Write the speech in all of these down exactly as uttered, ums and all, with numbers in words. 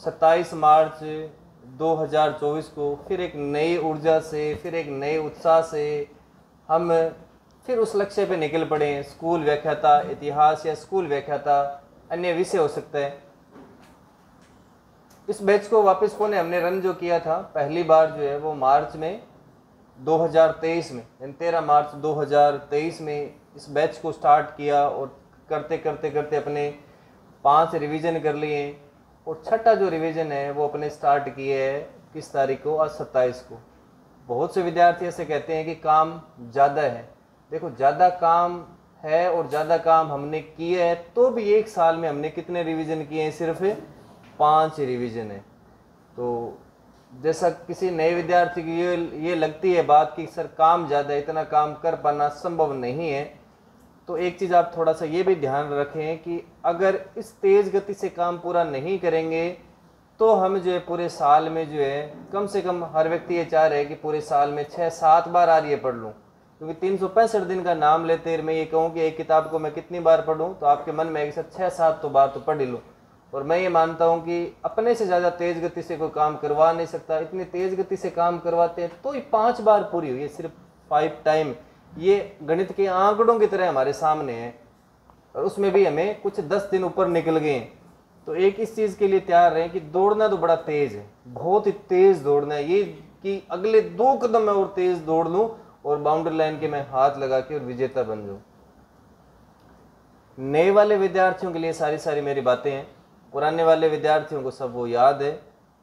सत्ताईस मार्च दो हज़ार चौबीस को फिर एक नई ऊर्जा से, फिर एक नए उत्साह से हम फिर उस लक्ष्य पे निकल पड़े हैं। स्कूल व्याख्याता, इतिहास या स्कूल व्याख्याता, अन्य विषय हो सकता है। इस बैच को वापस कोने हमने रन जो किया था पहली बार जो है वो मार्च में दो हज़ार तेईस में, यानी तेरह मार्च दो हज़ार तेईस में इस बैच को स्टार्ट किया और करते करते करते अपने पांच रिवीजन कर लिए और छठा जो रिवीजन है वो अपने स्टार्ट किए है किस तारीख को, आज सत्ताईस को। बहुत से विद्यार्थी ऐसे कहते हैं कि काम ज़्यादा है। देखो, ज़्यादा काम है और ज़्यादा काम हमने किए है तो भी एक साल में हमने कितने रिवीजन किए हैं? सिर्फ पांच रिवीजन है। तो जैसा किसी नए विद्यार्थी की ये ये लगती है बात कि सर काम ज़्यादा है, इतना काम कर पाना संभव नहीं है, तो एक चीज़ आप थोड़ा सा ये भी ध्यान रखें कि अगर इस तेज़ गति से काम पूरा नहीं करेंगे तो हम जो है पूरे साल में जो है कम से कम, हर व्यक्ति ये चाह रहे हैं कि पूरे साल में छः सात बार आ रही है पढ़ लूँ, क्योंकि तीन सौ पैंसठ दिन का नाम लेते मैं ये कहूँ कि एक किताब को मैं कितनी बार पढ़ूँ, तो आपके मन में एक साथ छः सात तो बार तो पढ़ ही लूँ। और मैं ये मानता हूँ कि अपने से ज़्यादा तेज़ गति से कोई काम करवा नहीं सकता। इतनी तेज़ गति से काम करवाते हैं तो ये पाँच बार पूरी हुई है, सिर्फ फाइव टाइम। ये गणित के आंकड़ों की तरह हमारे सामने है और उसमें भी हमें कुछ दस दिन ऊपर निकल गए। तो एक इस चीज़ के लिए तैयार रहें कि दौड़ना तो बड़ा तेज़ है, बहुत ही तेज़ दौड़ना है, ये कि अगले दो कदम मैं और तेज़ दौड़ लूँ और बाउंड्री लाइन के मैं हाथ लगा के और विजेता बन जाऊँ। नए वाले विद्यार्थियों के लिए सारी सारी मेरी बातें हैं, पुराने वाले विद्यार्थियों को सब वो याद है।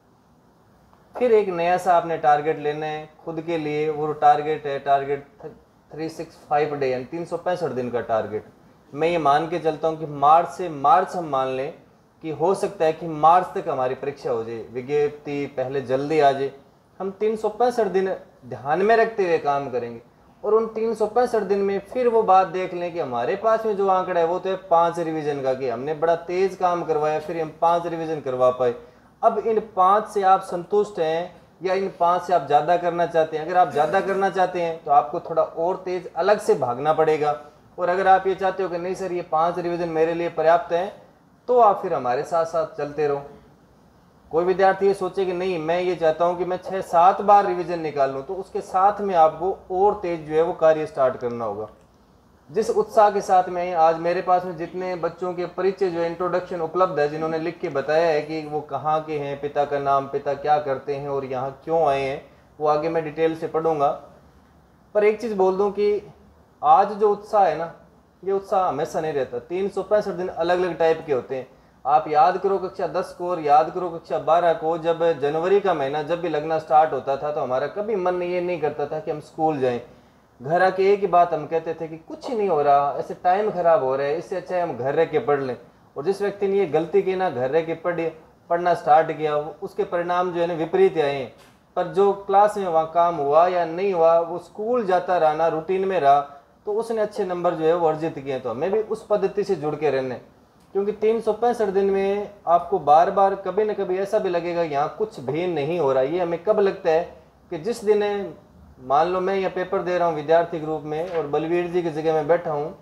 फिर एक नया सा आपने टारगेट लेना है खुद के लिए। वो टारगेट है target three six five day यानी तीन सौ पैंसठ दिन का टारगेट। मैं ये मान के चलता हूँ कि मार्च से मार्च हम मान लें कि हो सकता है कि मार्च तक हमारी परीक्षा हो जाए, विज्ञप्ति पहले जल्दी आ जाए। हम तीन सौ पैंसठ दिन ध्यान में रखते हुए काम करेंगे और उन तीन सौ पैंसठ दिन में फिर वो बात देख लें कि हमारे पास में जो आंकड़ा है वो तो है पाँच रिवीजन का, कि हमने बड़ा तेज काम करवाया फिर हम पाँच रिवीजन करवा पाए। अब इन पाँच से आप संतुष्ट हैं या इन पाँच से आप ज़्यादा करना चाहते हैं? अगर आप ज़्यादा करना चाहते हैं तो आपको थोड़ा और तेज अलग से भागना पड़ेगा, और अगर आप ये चाहते हो कि नहीं सर ये पाँच रिवीजन मेरे लिए पर्याप्त है, तो आप फिर हमारे साथ साथ चलते रहो। कोई विद्यार्थी ये सोचे कि नहीं मैं ये चाहता हूँ कि मैं छः सात बार रिवीजन निकाल लूँ, तो उसके साथ में आपको और तेज जो है वो कार्य स्टार्ट करना होगा। जिस उत्साह के साथ में आज मेरे पास में जितने बच्चों के परिचय जो इंट्रोडक्शन उपलब्ध है, जिन्होंने लिख के बताया है कि वो कहाँ के हैं, पिता का नाम, पिता क्या करते हैं और यहाँ क्यों आए हैं, वो आगे मैं डिटेल से पढ़ूंगा। पर एक चीज़ बोल दूँ कि आज जो उत्साह है ना, ये उत्साह हमेशा नहीं रहता। तीन सौ पैंसठ दिन अलग अलग टाइप के होते हैं। आप याद करो कक्षा दस को और याद करो कक्षा बारह को, जब जनवरी का महीना जब भी लगना स्टार्ट होता था तो हमारा कभी मन ये नहीं करता था कि हम स्कूल जाएं। घर आके एक ही बात हम कहते थे कि कुछ ही नहीं हो रहा, ऐसे टाइम खराब हो रहा है, इससे अच्छा है हम घर रह के पढ़ लें। और जिस व्यक्ति ने ये गलती की ना, घर रह के पढ़ पढ़ना स्टार्ट किया, उसके परिणाम जो है ना विपरीत आए हैं। पर जो क्लास में वहाँ काम हुआ या नहीं हुआ, वो स्कूल जाता रहा ना, रूटीन में रहा, तो उसने अच्छे नंबर जो है वो अर्जित किए। तो हमें भी उस पद्धति से जुड़ के रहने, क्योंकि तीन सौ पैंसठ दिन में आपको बार बार कभी न कभी ऐसा भी लगेगा यहाँ कुछ भी नहीं हो रहा। ये हमें कब लगता है कि जिस दिन मान लो मैं यह पेपर दे रहा हूँ विद्यार्थी ग्रुप में और बलवीर जी की जगह में बैठा हूँ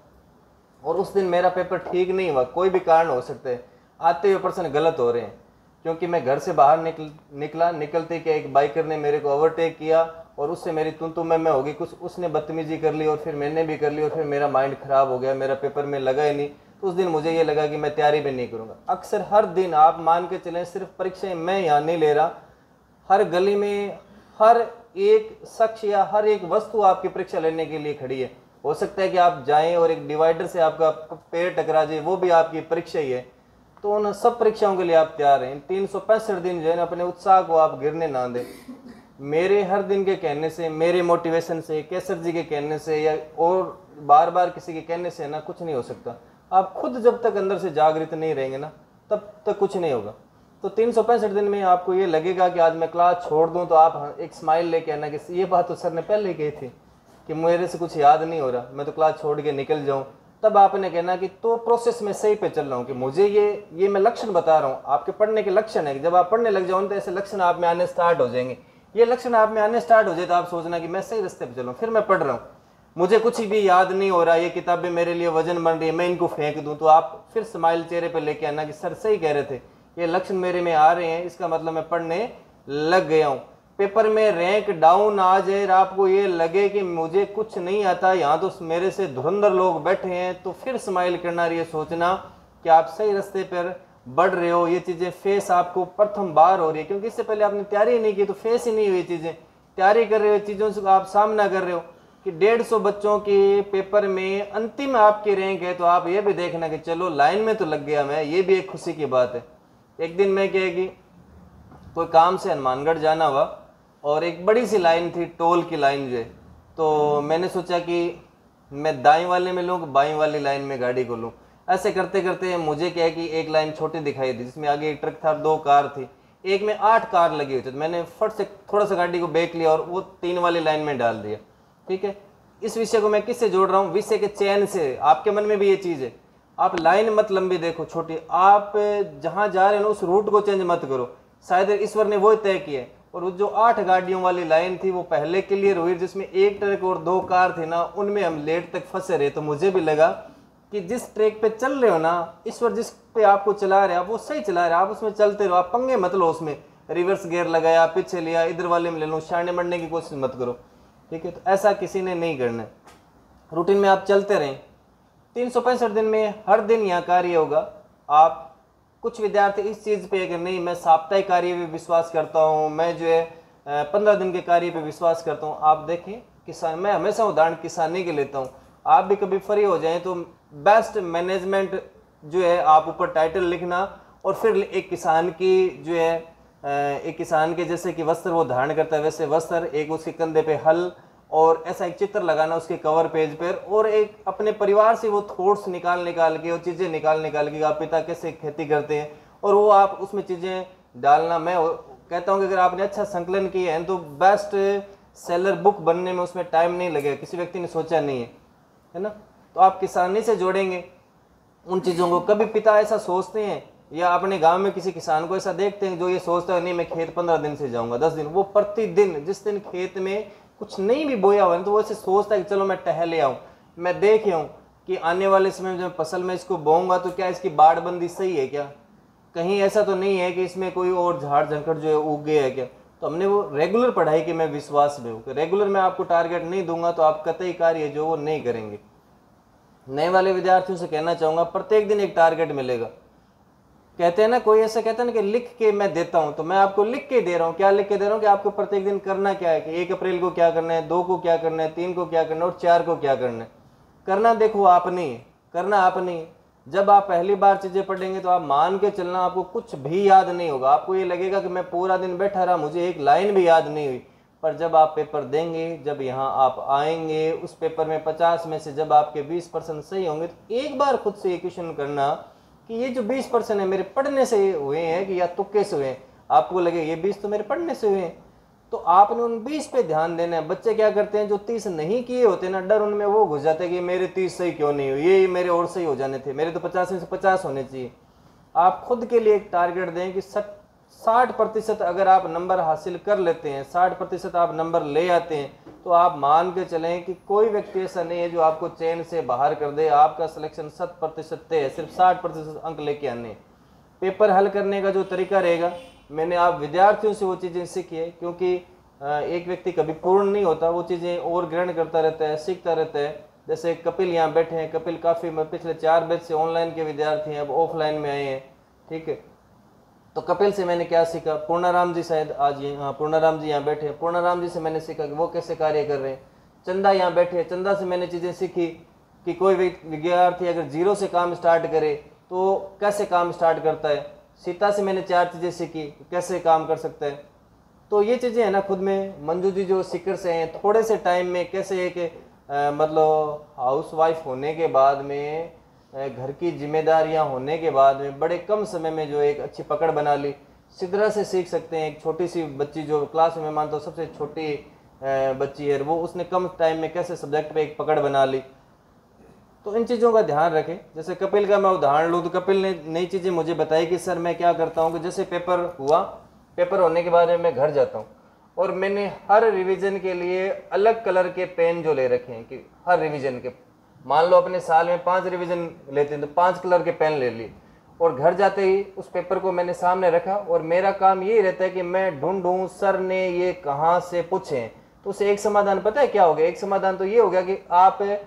और उस दिन मेरा पेपर ठीक नहीं हुआ, कोई भी कारण हो सकता है, आते हुए प्रश्न गलत हो रहे हैं, क्योंकि मैं घर से बाहर निकल निकला निकलते कि एक बाइकर ने मेरे को ओवरटेक किया और उससे मेरी तुम तुम में होगी कुछ, उसने बदतमीजी कर ली और फिर मैंने भी कर ली और फिर मेरा माइंड खराब हो गया, मेरा पेपर में लगा ही नहीं। तो उस दिन मुझे ये लगा कि मैं तैयारी भी नहीं करूँगा। अक्सर हर दिन आप मान के चलें, सिर्फ परीक्षाएं मैं यहाँ नहीं ले रहा, हर गली में हर एक शख्स या हर एक वस्तु आपकी परीक्षा लेने के लिए खड़ी है। हो सकता है कि आप जाएं और एक डिवाइडर से आपका पैर टकरा जाए, वो भी आपकी परीक्षा ही है। तो उन सब परीक्षाओं के लिए आप तैयार हैं। तीन सौ पैंसठ दिन जो है ना, अपने उत्साह को आप गिरने ना दें। मेरे हर दिन के कहने से, मेरे मोटिवेशन से, केसर जी के कहने से या और बार बार किसी के कहने से ना कुछ नहीं हो सकता। आप खुद जब तक अंदर से जागृत नहीं रहेंगे ना, तब तक कुछ नहीं होगा। तो तीन सौ पैंसठ दिन में आपको ये लगेगा कि आज मैं क्लास छोड़ दूं, तो आप एक स्माइल लेके आना कि ये बात तो सर ने पहले ही कही थी कि मेरे से कुछ याद नहीं हो रहा, मैं तो क्लास छोड़ के निकल जाऊं। तब आपने कहना कि तो प्रोसेस में सही पे चल रहा हूँ, कि मुझे ये ये मैं लक्षण बता रहा हूँ, आपके पढ़ने के लक्षण है कि जब आप पढ़ने लग जाओ तो ऐसे लक्षण आप में आने स्टार्ट हो जाएंगे। ये लक्षण आप में आने स्टार्ट हो जाए तो आप सोचना कि मैं सही रास्ते पे चल रहा हूँ। फिर मैं पढ़ रहा हूँ, मुझे कुछ भी याद नहीं हो रहा, ये किताबें मेरे लिए वजन बन रही है, मैं इनको फेंक दूं, तो आप फिर स्माइल चेहरे पे लेके आना कि सर सही कह रहे थे, ये लक्षण मेरे में आ रहे हैं, इसका मतलब मैं पढ़ने लग गया हूँ। पेपर में रैंक डाउन आ जाए और आपको ये लगे कि मुझे कुछ नहीं आता, यहाँ तो मेरे से धुरंधर लोग बैठे हैं, तो फिर स्माइल करना और ये सोचना कि आप सही रास्ते पर बढ़ रहे हो। ये चीज़ें फेस आपको प्रथम बार हो रही है, क्योंकि इससे पहले आपने तैयारी नहीं की, तो फेस ही नहीं हुई चीज़ें। तैयारी कर रहे हो, चीज़ों से आप सामना कर रहे हो कि डेढ़ सौ बच्चों के पेपर में अंतिम आपकी रैंक है, तो आप ये भी देखना कि चलो लाइन में तो लग गया मैं, ये भी एक खुशी की बात है। एक दिन मैं क्या कि कोई काम से हनुमानगढ़ जाना हुआ और एक बड़ी सी लाइन थी, टोल की लाइन जो है, तो मैंने सोचा कि मैं दाएं वाले में लूँ कि बाएं वाली लाइन में गाड़ी को लूँ। ऐसे करते करते मुझे क्या है कि एक लाइन छोटी दिखाई दी जिसमें आगे एक ट्रक था, दो कार थी, एक में आठ कार लगी हुई थी, तो मैंने फट से थोड़ा सा गाड़ी को बेक लिया और वो तीन वाली लाइन में डाल दिया। ठीक है, इस विषय को मैं किससे जोड़ रहा हूँ? विषय के चयन से। आपके मन में भी ये चीज़ है, आप लाइन मत लंबी देखो, छोटी, आप जहाँ जा रहे हो उस रूट को चेंज मत करो, शायद ईश्वर ने वो तय किया। और वो जो आठ गाड़ियों वाली लाइन थी वो पहले क्लियर हुई, जिसमें एक ट्रक और दो कार थी ना, उनमें हम लेट तक फंसे रहे। तो मुझे भी लगा कि जिस ट्रैक पे चल रहे हो ना, ईश्वर जिस पे आपको चला रहे, आप वो सही चला रहे, आप उसमें चलते रहो, आप पंगे मत लो उसमें, रिवर्स गियर लगाया, पीछे लिया, इधर वाले में ले लो, शाने मरने की कोशिश मत करो। ठीक है, तो ऐसा किसी ने नहीं करना। रूटीन में आप चलते रहें। तीन सौ पैंसठ दिन में हर दिन यहाँ कार्य होगा। आप कुछ विद्यार्थी इस चीज़ पे अगर नहीं, मैं साप्ताहिक कार्य पे विश्वास करता हूँ, मैं जो है पंद्रह दिन के कार्य पे विश्वास करता हूँ। आप देखें, किसान, मैं हमेशा उदाहरण किसानी के लेता हूँ। आप भी कभी फ्री हो जाएं तो बेस्ट मैनेजमेंट जो है आप ऊपर टाइटल लिखना, और फिर एक किसान की जो है एक किसान के जैसे कि वस्त्र वो धारण करता है वैसे वस्त्र, एक उसके कंधे पे हल, और ऐसा एक चित्र लगाना उसके कवर पेज पर, और एक अपने परिवार से वो थॉट्स निकाल निकाल के और चीज़ें निकाल निकाल के आप पिता कैसे खेती करते हैं, और वो आप उसमें चीज़ें डालना। मैं कहता हूँ कि अगर आपने अच्छा संकलन किया है तो बेस्ट सेलर बुक बनने में उसमें टाइम नहीं लगेगा, किसी व्यक्ति ने सोचा नहीं है, है ना। तो आप किसानी से जोड़ेंगे उन चीज़ों को। कभी पिता ऐसा सोचते हैं, या अपने गांव में किसी किसान को ऐसा देखते हैं जो ये सोचता है नहीं मैं खेत पंद्रह दिन से जाऊंगा, दस दिन, वो प्रतिदिन जिस दिन खेत में कुछ नहीं भी बोया हुआ है तो वो ऐसे सोचता है कि चलो मैं टहले आऊँ, मैं देख आऊँ कि आने वाले समय में जब फसल में इसको बोऊंगा तो क्या इसकी बाड़बंदी सही है, क्या कहीं ऐसा तो नहीं है कि इसमें कोई और झाड़ झंकड़ जो है उग गया है क्या। तो हमने वो रेगुलर पढ़ाई कि मैं विश्वास में हूँ, रेगुलर मैं आपको टारगेट नहीं दूंगा तो आप कतई कार्य जो वो नहीं करेंगे। नए वाले विद्यार्थियों से कहना चाहूँगा, प्रत्येक दिन एक टारगेट मिलेगा। कहते हैं ना, कोई ऐसा कहता है ना कि लिख के मैं देता हूं, तो मैं आपको लिख के दे रहा हूं। क्या लिख के दे रहा हूं कि आपको प्रत्येक दिन करना क्या है, कि एक अप्रैल को क्या करना है, दो को क्या करना है, तीन को क्या करना है और चार को क्या करना है। करना देखो आप नहीं, करना आप नहीं। जब आप पहली बार चीजें पढ़ेंगे तो आप मान के चलना आपको कुछ भी याद नहीं होगा, आपको ये लगेगा कि मैं पूरा दिन बैठा रहा, मुझे एक लाइन भी याद नहीं हुई। पर जब आप पेपर देंगे, जब यहाँ आप आएंगे, उस पेपर में पचास में से जब आपके बीस परसेंट सही होंगे, तो एक बार खुद से ये क्वेश्चन करना कि ये जो बीस परसेंट है मेरे पढ़ने से हुए हैं कि या तुक्के से हुए हैं। आपको लगे ये बीस तो मेरे पढ़ने से हुए हैं, तो आपने उन बीस पे ध्यान देना है। बच्चे क्या करते हैं, जो तीस नहीं किए होते ना, डर उनमें वो घुस जाता है कि मेरे तीस सही क्यों नहीं हुए, ये मेरे और सही हो जाने थे, मेरे तो पचास में से पचास होने चाहिए। आप खुद के लिए एक टारगेट दें कि साठ प्रतिशत अगर आप नंबर हासिल कर लेते हैं, साठ प्रतिशत आप नंबर ले आते हैं, तो आप मान के चलें कि कोई व्यक्ति ऐसा नहीं है जो आपको चैन से बाहर कर दे। आपका सिलेक्शन शत प्रतिशत तय है, सिर्फ साठ प्रतिशत अंक लेके आने। पेपर हल करने का जो तरीका रहेगा, मैंने आप विद्यार्थियों से वो चीज़ें सीखी है, क्योंकि एक व्यक्ति कभी पूर्ण नहीं होता, वो चीज़ें और ग्रहण करता रहता है, सीखता रहता है। जैसे कपिल यहाँ बैठे हैं, कपिल काफ़ी पिछले चार बैच से ऑनलाइन के विद्यार्थी हैं, अब ऑफलाइन में आए हैं। ठीक है, तो कपिल से मैंने क्या सीखा, पूर्णाराम जी शायद आज ये, हाँ पूर्णाराम जी यहाँ बैठे हैं, पूर्णाराम जी से मैंने सीखा कि वो कैसे कार्य कर रहे हैं। चंदा यहाँ बैठे हैं, चंदा से मैंने चीज़ें सीखी कि कोई विद्यार्थी अगर जीरो से काम स्टार्ट करे तो कैसे काम स्टार्ट करता है। सीता से मैंने चार चीज़ें सीखी कैसे काम कर सकता है। तो ये चीज़ें है ना खुद में। मंजू जी जो सीकर से हैं, थोड़े से टाइम में कैसे एक मतलब हाउस वाइफ होने के बाद में, घर की जिम्मेदारियां होने के बाद में, बड़े कम समय में जो एक अच्छी पकड़ बना ली। सिद्रा से सीख सकते हैं, एक छोटी सी बच्ची जो क्लास में मानता हूँ सबसे छोटी बच्ची है, वो उसने कम टाइम में कैसे सब्जेक्ट पे एक पकड़ बना ली। तो इन चीज़ों का ध्यान रखें। जैसे कपिल का मैं उदाहरण लूँ तो कपिल ने नई चीज़ें मुझे बताई कि सर मैं क्या करता हूँ कि जैसे पेपर हुआ, पेपर होने के बाद में मैं घर जाता हूँ और मैंने हर रिवीजन के लिए अलग कलर के पेन जो ले रखे हैं, कि हर रिवीजन के, मान लो अपने साल में पांच रिवीजन लेते हैं तो पांच कलर के पेन ले लिए, और घर जाते ही उस पेपर को मैंने सामने रखा और मेरा काम यही रहता है कि मैं ढूंढूं सर ने ये कहाँ से पूछे। तो उसे एक समाधान पता है क्या हो गया, एक समाधान तो ये हो गया कि आप ए,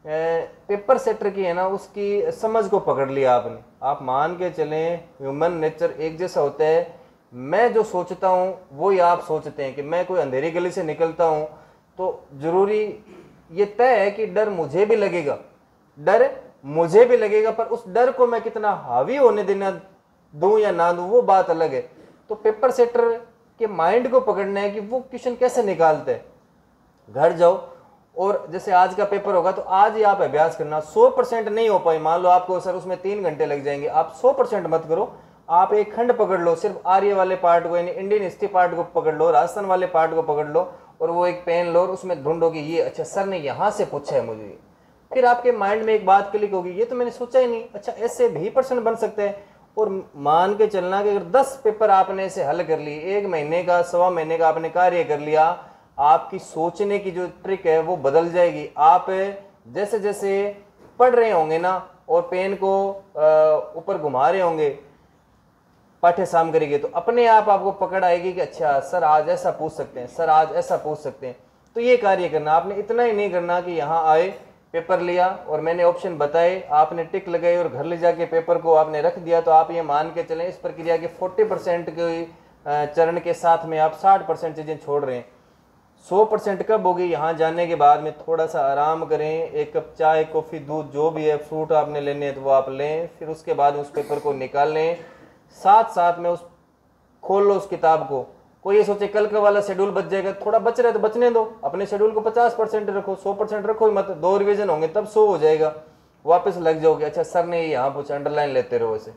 पेपर सेटर की है ना उसकी समझ को पकड़ लिया आपने। आप मान के चलें ह्यूमन नेचर एक जैसा होता है, मैं जो सोचता हूँ वही आप सोचते हैं। कि मैं कोई अंधेरी गली से निकलता हूँ तो जरूरी ये तय है कि डर मुझे भी लगेगा, डर मुझे भी लगेगा, पर उस डर को मैं कितना हावी होने देना दूं या ना दूं वो बात अलग है। तो पेपर सेटर के माइंड को पकड़ना है कि वो क्वेश्चन कैसे निकालते हैं। घर जाओ और जैसे आज का पेपर होगा तो आज ही आप अभ्यास करना। सौ परसेंट नहीं हो पाए, मान लो आपको सर उसमें तीन घंटे लग जाएंगे, आप सौ परसेंट मत करो। आप एक खंड पकड़ लो, सिर्फ आर्य वाले पार्ट को यानी इंडियन हिस्ट्री पार्ट को पकड़ लो, राजस्थान वाले पार्ट को पकड़ लो और वो एक पेन लो और उसमें ढूंढो कि ये अच्छा सर ने यहाँ से पूछा है मुझे। फिर आपके माइंड में एक बात क्लिक होगी, ये तो मैंने सोचा ही नहीं, अच्छा ऐसे भी पर्सन बन सकते हैं। और मान के चलना कि अगर दस पेपर आपने ऐसे हल कर लिए, एक महीने का सवा महीने का आपने कार्य कर लिया, आपकी सोचने की जो ट्रिक है वो बदल जाएगी। आप जैसे जैसे पढ़ रहे होंगे ना और पेन को ऊपर घुमा रहे होंगे पाठ्य सामग्री के, तो अपने आप आपको पकड़ आएगी कि अच्छा सर आज ऐसा पूछ सकते हैं, सर आज ऐसा पूछ सकते हैं। तो ये कार्य करना, आपने इतना ही नहीं करना कि यहाँ आए पेपर लिया और मैंने ऑप्शन बताए, आपने टिक लगाई और घर ले जाके पेपर को आपने रख दिया। तो आप ये मान के चलें इस प्रक्रिया के चालीस परसेंट के चरण के साथ में आप साठ परसेंट चीज़ें छोड़ रहे हैं। सौ परसेंट कब होगी, यहाँ जाने के बाद में थोड़ा सा आराम करें, एक कप चाय कॉफ़ी दूध जो भी है फ्रूट आपने लेने हैं तो वो आप लें, फिर उसके बाद उस पेपर को निकाल लें, साथ साथ में उस खोल लो उस किताब को। कोई ये सोचे कल का वाला शेड्यूल बच जाएगा, थोड़ा बच रहा है तो बचने दो, अपने शेड्यूल को पचास परसेंट रखो, सौ परसेंट रखो मत, दो रिवीजन होंगे तब सौ हो जाएगा, वापस लग जाओगे। अच्छा सर ने यहाँ पूछा, अंडरलाइन लेते रहो, ऐसे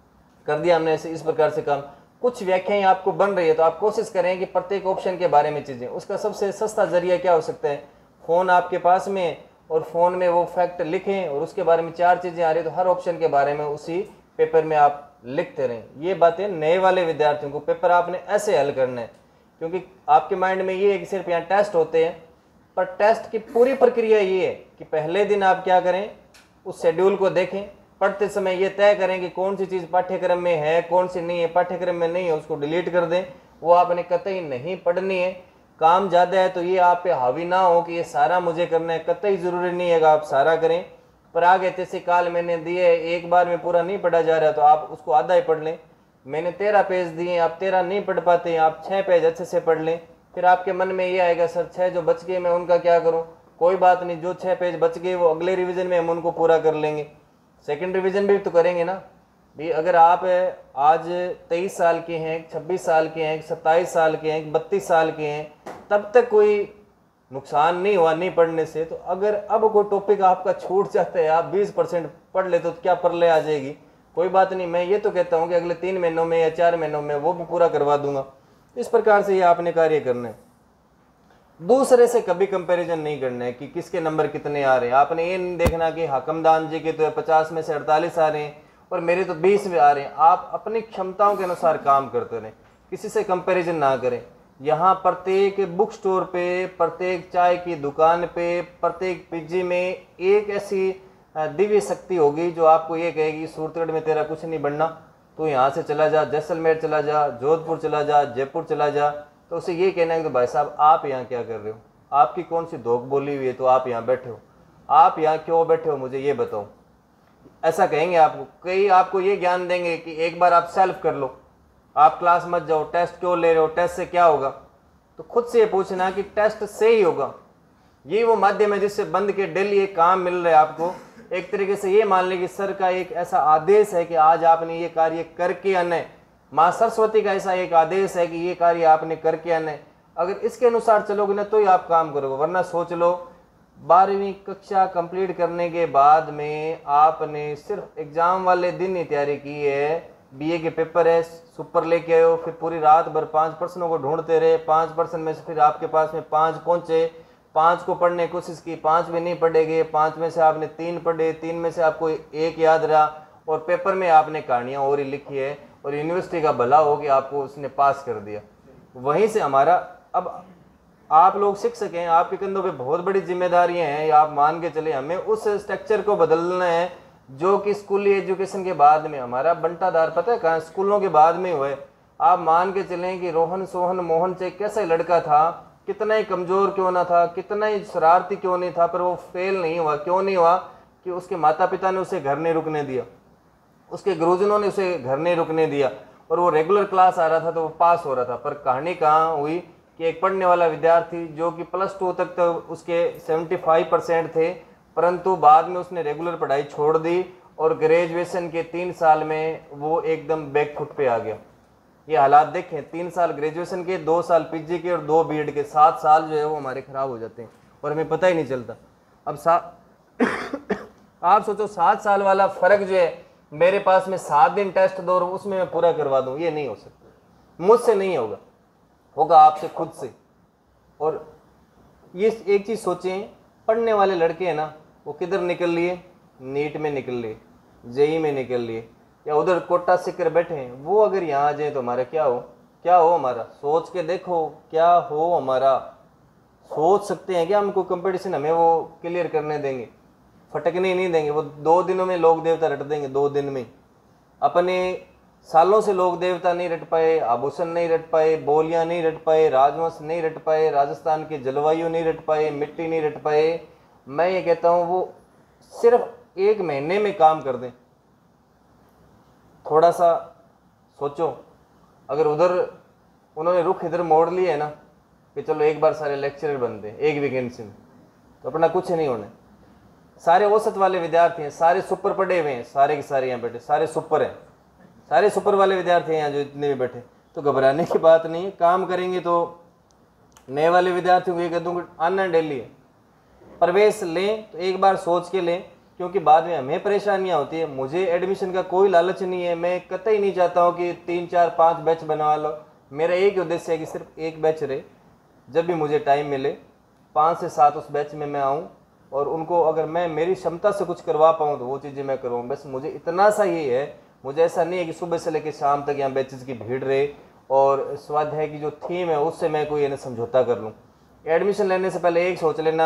कर दिया हमने, ऐसे इस प्रकार से काम। कुछ व्याख्याएं आपको बन रही है तो आप कोशिश करें कि प्रत्येक ऑप्शन के बारे में चीज़ें, उसका सबसे सस्ता जरिया क्या हो सकता है, फ़ोन आपके पास में और फ़ोन में वो फैक्ट लिखें और उसके बारे में चार चीज़ें आ रही है तो हर ऑप्शन के बारे में उसी पेपर में आप लिखते रहें। ये बातें नए वाले विद्यार्थियों को पेपर आपने ऐसे हल करना है, क्योंकि आपके माइंड में ये है कि सिर्फ यहाँ टेस्ट होते हैं, पर टेस्ट की पूरी प्रक्रिया ये है कि पहले दिन आप क्या करें, उस शेड्यूल को देखें, पढ़ते समय ये तय करें कि कौन सी चीज़ पाठ्यक्रम में है कौन सी नहीं है, पाठ्यक्रम में नहीं है उसको डिलीट कर दें, वो आपने कतई नहीं पढ़नी है। काम ज़्यादा है तो ये आप पे हावी ना हो कि ये सारा मुझे करना है, कतई ज़रूरी नहीं है कि आप सारा करें। पर आगे जैसे काल मैंने दिए, एक बार में पूरा नहीं पढ़ा जा रहा तो आप उसको आधा ही पढ़ लें। मैंने तेरह पेज दिए, आप तेरह नहीं पढ़ पाते, आप छः पेज अच्छे से पढ़ लें। फिर आपके मन में ये आएगा सर छः जो बच गए मैं उनका क्या करूँ, कोई बात नहीं, जो छः पेज बच गए वो अगले रिवीजन में हम उनको पूरा कर लेंगे, सेकंड रिवीजन भी तो करेंगे ना भी। अगर आप आज तेईस साल के हैं, छब्बीस साल के हैं, सत्ताईस साल के हैं, बत्तीस साल के हैं, तब तक कोई नुकसान नहीं हुआ नहीं पढ़ने से, तो अगर अब कोई टॉपिक आपका छूट जाता है, आप बीस परसेंट पढ़ ले तो क्या परले आ जाएगी, कोई बात नहीं। मैं ये तो कहता हूँ कि अगले तीन महीनों में या चार महीनों में वो भी पूरा करवा दूंगा। इस प्रकार से ये आपने कार्य करना है। दूसरे से कभी कंपैरिजन नहीं करना है कि किसके नंबर कितने आ रहे हैं। आपने ये नहीं देखना कि हकमदान जी के तो पचास में से अड़तालीस आ रहे हैं और मेरे तो बीस में आ रहे हैं। आप अपनी क्षमताओं के अनुसार काम करते रहें, किसी से कंपैरिजन ना करें। यहाँ प्रत्येक बुक स्टोर पे, प्रत्येक चाय की दुकान पे, प्रत्येक पिज्जी में एक ऐसी दिव्य शक्ति होगी जो आपको ये कहेगी सूरतगढ़ में तेरा कुछ नहीं बनना, तो यहाँ से चला जा, जैसलमेर चला जा, जोधपुर चला जा, जयपुर चला जा। तो उसे ये कहना है कि भाई साहब आप यहाँ क्या कर रहे हो, आपकी कौन सी धोख बोली हुई है तो आप यहाँ बैठे हो, आप यहाँ क्यों बैठे हो मुझे ये बताओ, ऐसा कहेंगे आपको। कई आपको ये ज्ञान देंगे कि एक बार आप सेल्फ कर लो, आप क्लास मत जाओ, टेस्ट क्यों ले रहे हो, टेस्ट से क्या होगा। तो खुद से ये पूछना कि टेस्ट से ही होगा, ये वो माध्यम है जिससे बंद के डेली एक काम मिल रहा है आपको। एक तरीके से ये मान लें कि सर का एक ऐसा आदेश है कि आज आपने ये कार्य करके आना है, माँ सरस्वती का ऐसा एक आदेश है कि ये कार्य आपने करके आना है। अगर इसके अनुसार चलोगे ना तो ही आप काम करोगे, वरना सोच लो बारहवीं कक्षा कंप्लीट करने के बाद में आपने सिर्फ एग्जाम वाले दिन ही तैयारी की है, बीए के पेपर है, सुपर लेके आए हो, फिर पूरी रात भर पांच प्रश्नों को ढूंढते रहे, पांच प्रश्न में से फिर आपके पास में पांच पहुंचे, पांच को पढ़ने की कोशिश की, पांच में नहीं पढ़े गए, पांच में से आपने तीन पढ़े, तीन में से आपको एक याद रहा और पेपर में आपने कहानियाँ और ही लिखी है और यूनिवर्सिटी का भला हो कि आपको उसने पास कर दिया। वहीं से हमारा अब आप लोग शिक्षक हैं, आपके कंधों पे बहुत बड़ी जिम्मेदारियां हैं, आप मान के चले हमें उस स्ट्रक्चर को बदलना है जो कि स्कूली एजुकेशन के बाद में, हमारा बंटाधार पता है कहाँ, स्कूलों के बाद में हुए। आप मान के चलें कि रोहन सोहन मोहन से कैसा लड़का था, कितना ही कमज़ोर क्यों ना था, कितना ही शरारती क्यों नहीं था, पर वो फेल नहीं हुआ। क्यों नहीं हुआ? कि उसके माता पिता ने उसे घर नहीं रुकने दिया, उसके गुरुजनों ने उसे घर नहीं रुकने दिया, और वो रेगुलर क्लास आ रहा था तो वो पास हो रहा था। पर कहानी कहाँ हुई कि एक पढ़ने वाला विद्यार्थी जो कि प्लस टू तक तो उसके पचहत्तर परसेंट थे, परंतु बाद में उसने रेगुलर पढ़ाई छोड़ दी और ग्रेजुएशन के तीन साल में वो एकदम बैकफुट पे आ गया। ये हालात देखें, तीन साल ग्रेजुएशन के, दो साल पीजी के और दो बीएड के, सात साल जो है वो हमारे खराब हो जाते हैं और हमें पता ही नहीं चलता। अब सा आप सोचो सात साल वाला फर्क जो है, मेरे पास में सात दिन टेस्ट दो और उसमें मैं पूरा करवा दूं, ये नहीं हो सकता, मुझसे नहीं होगा, होगा आपसे खुद से। और ये एक चीज़ सोचें, पढ़ने वाले लड़के हैं ना, वो किधर निकल लिए? नीट में निकल लिए, जेई में निकल लिए, या उधर कोटा सीकर बैठे हैं। वो अगर यहाँ आ जाए तो हमारा क्या हो? क्या हो हमारा? सोच के देखो क्या हो हमारा। सोच सकते हैं क्या हमको कंपटीशन हमें वो क्लियर करने देंगे? फटकने ही नहीं देंगे। वो दो दिनों में लोक देवता रट देंगे, दो दिन में। अपने सालों से लोक देवता नहीं रट पाए, आभूषण नहीं रट पाए, बोलियां नहीं रट पाए, राजवंश नहीं रट पाए, राजस्थान की जलवायु नहीं रट पाए, मिट्टी नहीं रट पाए। मैं ये कहता हूँ वो सिर्फ एक महीने में काम कर दें। थोड़ा सा सोचो, अगर उधर उन्होंने रुख इधर मोड़ लिए है ना कि चलो एक बार सारे लेक्चरर बनते हैं एक वैकेंसी में, तो अपना कुछ नहीं होने। सारे औसत वाले विद्यार्थी हैं, सारे सुपर पढ़े हुए हैं, सारे के सारे यहाँ बैठे, सारे सुपर हैं, सारे सुपर वाले विद्यार्थी हैं यहाँ जो इतने भी बैठे। तो घबराने की बात नहीं है, काम करेंगे। तो नए वाले विद्यार्थियों को ये कह दूँ आना डेली है, प्रवेश लें तो एक बार सोच के लें, क्योंकि बाद में हमें परेशानियां होती है। मुझे एडमिशन का कोई लालच नहीं है, मैं कतई नहीं चाहता हूँ कि तीन चार पाँच बैच बनवा लो। मेरा एक उद्देश्य है कि सिर्फ एक बैच रहे, जब भी मुझे टाइम मिले पाँच से सात उस बैच में मैं आऊँ, और उनको अगर मैं मेरी क्षमता से कुछ करवा पाऊँ तो वो चीज़ें मैं करूँ। बस मुझे इतना सा ही है। मुझे ऐसा नहीं है कि सुबह से लेकर शाम तक यहाँ बैचेस की भीड़ रहे और स्वाध्याय की जो थीम है उससे मैं कोई इन्हें समझौता कर लूँ। एडमिशन लेने से पहले एक सोच लेना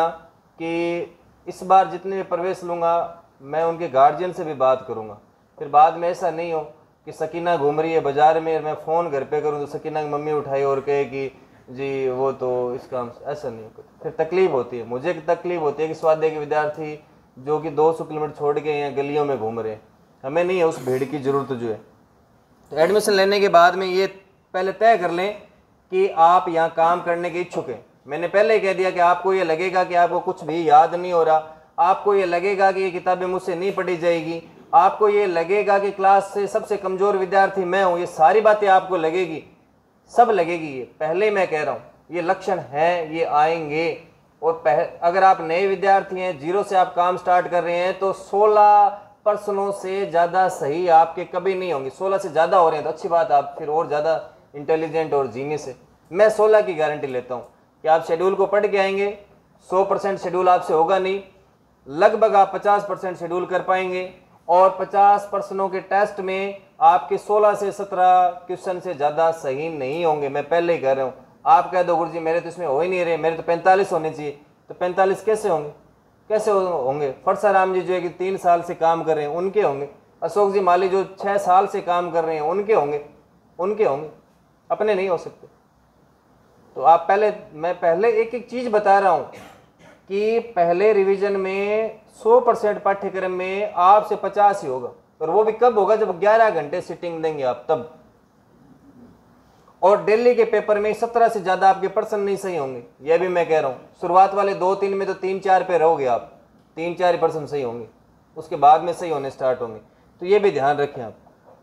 कि इस बार जितने भी प्रवेश लूँगा मैं उनके गार्जियन से भी बात करूँगा। फिर बाद में ऐसा नहीं हो कि सकीना घूम रही है बाज़ार में, मैं फ़ोन घर पे करूँ तो सकीना की मम्मी उठाई और कहे कि जी वो तो इस काम से, ऐसा नहीं होता। फिर तकलीफ होती है, मुझे तकलीफ होती है कि स्वाध्याय के विद्यार्थी जो कि दो सौ किलोमीटर छोड़ के यहाँ गलियों में घूम रहे हैं, हमें नहीं है उस भीड़ की ज़रूरत जो है। तो एडमिशन लेने के बाद में ये पहले तय कर लें कि आप यहाँ काम करने के इच्छुक हैं। मैंने पहले ही कह दिया कि आपको ये लगेगा कि आपको कुछ भी याद नहीं हो रहा, आपको ये लगेगा कि ये किताबें मुझसे नहीं पढ़ी जाएगी, आपको ये लगेगा कि क्लास से सबसे कमज़ोर विद्यार्थी मैं हूँ, ये सारी बातें आपको लगेगी, सब लगेगी। ये पहले मैं कह रहा हूँ, ये लक्षण है, ये आएंगे। और पह, अगर आप नए विद्यार्थी हैं, जीरो से आप काम स्टार्ट कर रहे हैं, तो सोलह पर्सनों से ज़्यादा सही आपके कभी नहीं होंगे। सोलह से ज़्यादा हो रहे हैं तो अच्छी बात, आप फिर और ज़्यादा इंटेलिजेंट और जीनियस है। मैं सोलह की गारंटी लेता हूँ कि आप शेड्यूल को पढ़ के आएंगे। सौ परसेंट शेड्यूल आपसे होगा नहीं, लगभग आप पचास परसेंट शेड्यूल कर पाएंगे, और पचास परसेंटों के टेस्ट में आपके सोलह से सत्रह क्वेश्चन से ज़्यादा सही नहीं होंगे। मैं पहले ही कह रहा हूँ। आप कह दो गुरु जी मेरे तो इसमें हो ही नहीं रहे, मेरे तो पैंतालीस होने चाहिए, तो पैंतालीस कैसे होंगे? कैसे होंगे? फरसाराम जी जो है कि तीन साल से काम कर रहे हैं उनके होंगे, अशोक जी माली जो छः साल से काम कर रहे हैं उनके होंगे, उनके होंगे, अपने नहीं हो सकते। तो आप पहले, मैं पहले एक एक चीज़ बता रहा हूँ कि पहले रिवीजन में सौ परसेंट पाठ्यक्रम में आपसे पचास ही होगा, और वो भी कब होगा? जब ग्यारह घंटे सिटिंग देंगे आप तब। और दिल्ली के पेपर में सत्रह से ज़्यादा आपके पर्सन नहीं सही होंगे, यह भी मैं कह रहा हूँ। शुरुआत वाले दो तीन में तो तीन चार पे रहोगे आप, तीन चार ही पर्सन सही होंगे, उसके बाद में सही होने स्टार्ट होंगे। तो ये भी ध्यान रखें आप।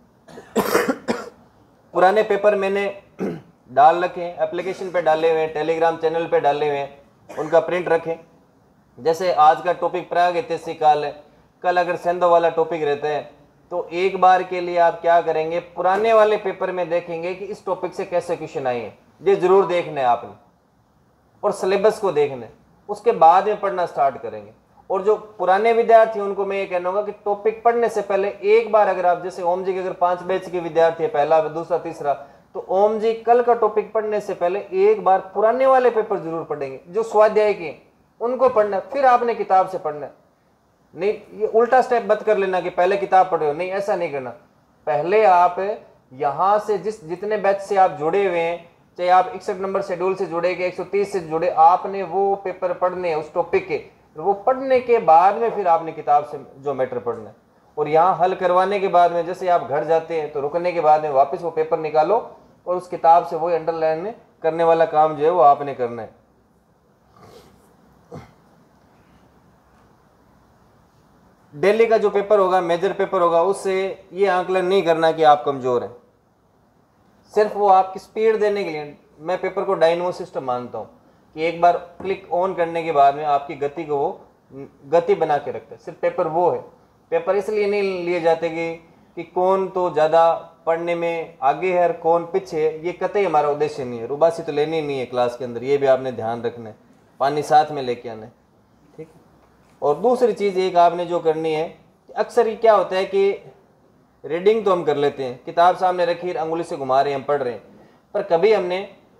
पुराने पेपर मैंने डाल रखे हैं, एप्लीकेशन पे डाले हुए हैं, टेलीग्राम चैनल पे डाले हुए हैं, उनका प्रिंट रखें। जैसे आज का टॉपिक प्रागैतिहासिक काल है, कल अगर सेंधो वाला टॉपिक रहता है तो एक बार के लिए आप क्या करेंगे, पुराने वाले पेपर में देखेंगे कि इस टॉपिक से कैसे क्वेश्चन आए हैं। ये जरूर देखना है आपने, और सिलेबस को देखना है, उसके बाद में पढ़ना स्टार्ट करेंगे। और जो पुराने विद्यार्थी उनको मैं ये कहना होगा कि टॉपिक पढ़ने से पहले एक बार, अगर आप जैसे ओम जी के अगर पांच बैच के विद्यार्थी है, पहला दूसरा तीसरा, तो ओम जी कल का टॉपिक पढ़ने से पहले एक बार पुराने वाले पेपर जरूर पढ़ेंगे, जो स्वाध्याय के उनको पढ़ना, फिर आपने किताब से पढ़ना। नहीं, ये उल्टा स्टेप मत कर लेना कि पहले किताब पढ़ रहे हो, नहीं ऐसा नहीं करना। पहले आप यहाँ से जिस जितने बैच से आप जुड़े हुए हैं, चाहे आप इकसठ नंबर शेड्यूल से जुड़े कि एक सौ तीस से जुड़े, आपने वो पेपर पढ़ने हैं उस टॉपिक के, वो पढ़ने के बाद में फिर आपने किताब से जो मैटर पढ़ना है। और यहाँ हल करवाने के बाद में जैसे आप घर जाते हैं तो रुकने के बाद में वापस वो पेपर निकालो और उस किताब से वही अंडरलाइन करने वाला काम जो है वो आपने करना है। डेली का जो पेपर होगा, मेजर पेपर होगा, उससे ये आंकलन नहीं करना कि आप कमजोर हैं। सिर्फ वो आपकी स्पीड देने के लिए मैं पेपर को डायनमो सिस्टम मानता हूँ कि एक बार क्लिक ऑन करने के बाद में आपकी गति को वो गति बना के रखता है। सिर्फ पेपर वो है। पेपर इसलिए नहीं लिए जाते कि कि कौन तो ज़्यादा पढ़ने में आगे है और कौन पीछे है, ये कतई हमारा उद्देश्य नहीं है। रुबासी तो लेनी नहीं है क्लास के अंदर, ये भी आपने ध्यान रखना है। पानी साथ में लेके आना है, ठीक है। और दूसरी चीज़ एक आपने जो करनी है, अक्सर ये क्या होता है कि रीडिंग तो हम कर लेते हैं, किताब सामने रखी अंगुली से घुमा रहे हैं, हम पढ़ रहे हैं, पर कभी हमने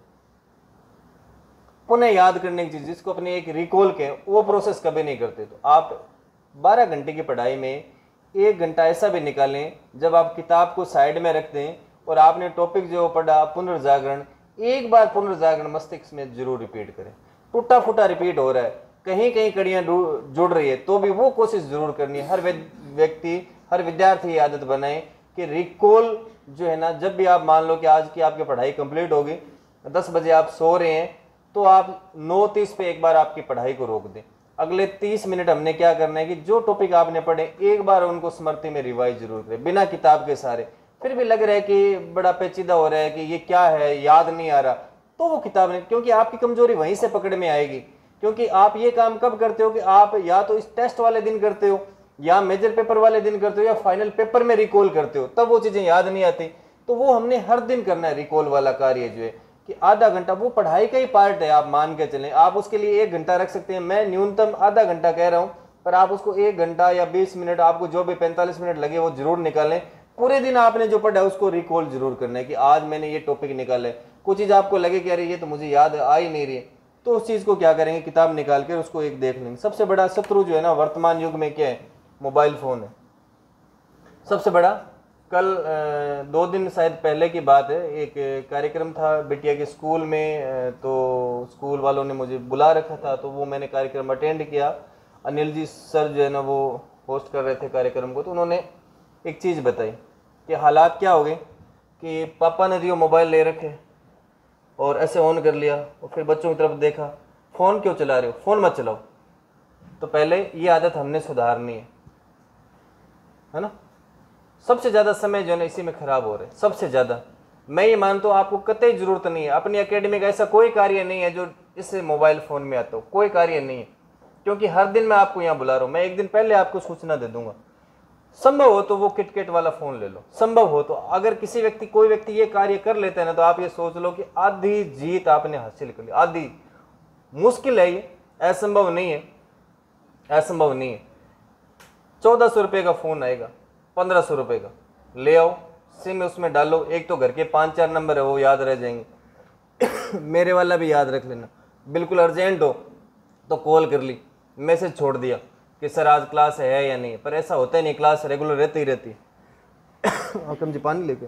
पुनः याद करने की चीज़ जिसको अपने एक रिकॉल के वो प्रोसेस कभी नहीं करते। तो आप बारह घंटे की पढ़ाई में एक घंटा ऐसा भी निकालें जब आप किताब को साइड में रख दें और आपने टॉपिक जो पढ़ा पुनर्जागरण, एक बार पुनर्जागरण मस्तिष्क में जरूर रिपीट करें। टूटा फूटा रिपीट हो रहा है, कहीं कहीं कड़ियाँ जुड़ रही है, तो भी वो कोशिश जरूर करनी है। हर व्यक्ति हर विद्यार्थी ये आदत बनाए कि रिकॉल जो है ना, जब भी आप मान लो कि आज की आपकी पढ़ाई कंप्लीट होगी, दस बजे आप सो रहे हैं, तो आप नौ तीस पे एक बार आपकी पढ़ाई को रोक दें। अगले तीस मिनट हमने क्या करना है कि जो टॉपिक आपने पढ़े एक बार उनको स्मृति में रिवाइज जरूर करें, बिना किताब के सारे। फिर भी लग रहा है कि बड़ा पेचीदा हो रहा है कि ये क्या है, याद नहीं आ रहा, तो वो किताब नहीं, क्योंकि आपकी कमजोरी वहीं से पकड़ में आएगी। क्योंकि आप ये काम कब करते हो कि आप या तो इस टेस्ट वाले दिन करते हो, या मेजर पेपर वाले दिन करते हो, या फाइनल पेपर में रिकॉल करते हो, तब वो चीज़ें याद नहीं आती। तो वो हमने हर दिन करना है रिकॉल वाला कार्य जो है कि आधा घंटा, वो पढ़ाई का ही पार्ट है, आप मान के चलें। आप उसके लिए एक घंटा रख सकते हैं, मैं न्यूनतम आधा घंटा कह रहा हूँ, पर आप उसको एक घंटा या बीस मिनट, आपको जो भी पैंतालीस मिनट लगे वो जरूर निकालें। पूरे दिन आपने जो पढ़ा है उसको रिकॉल जरूर करना है कि आज मैंने ये टॉपिक निकाला है। कुछ चीज़ आपको लगे कि अरे ये तो मुझे याद आ ही नहीं रही, तो उस चीज़ को क्या करेंगे, किताब निकाल कर उसको एक देख लेंगे। सबसे बड़ा शत्रु जो है ना वर्तमान युग में क्या है, मोबाइल फ़ोन है सबसे बड़ा। कल दो दिन शायद पहले की बात है, एक कार्यक्रम था बिटिया के स्कूल में, तो स्कूल वालों ने मुझे बुला रखा था, तो वो मैंने कार्यक्रम अटेंड किया। अनिल जी सर जो है ना वो होस्ट कर रहे थे कार्यक्रम को, तो उन्होंने एक चीज़ बताई कि हालात क्या हो गए कि पापा ने दियो मोबाइल ले रखे और ऐसे ऑन कर लिया और फिर बच्चों की तरफ देखा, फ़ोन क्यों चला रहे हो, फ़ोन मत चलाओ। तो पहले ये आदत हमने सुधारनी है, है ना। सबसे ज़्यादा समय जो है ना इसी में ख़राब हो रहा है, सबसे ज़्यादा। मैं ये मानता हूँ आपको कतई ज़रूरत नहीं है, अपनी एकेडमी का ऐसा कोई कार्य नहीं है जो इससे मोबाइल फ़ोन में आता हो, कोई कार्य नहीं है। क्योंकि हर दिन मैं आपको यहाँ बुला रहा हूँ, मैं एक दिन पहले आपको सूचना दे दूंगा। संभव हो तो वो किटकेट वाला फ़ोन ले लो, संभव हो तो। अगर किसी व्यक्ति कोई व्यक्ति ये कार्य कर लेता है ना, तो आप ये सोच लो कि आधी जीत आपने हासिल कर ली, आधी। मुश्किल है ये, असंभव नहीं है, असंभव नहीं है। चौदह सौ रुपये का फ़ोन आएगा, पंद्रह सौ रुपये का ले आओ, सिम उसमें डालो, एक तो घर के पाँच चार नंबर है वो याद रह जाएंगे मेरे वाला भी याद रख लेना। बिल्कुल अर्जेंट हो तो कॉल कर ली, मैसेज छोड़ दिया कि सर आज क्लास है या नहीं, पर ऐसा होता ही नहीं, क्लास रेगुलर रहती ही रहती है कम जी पानी लेके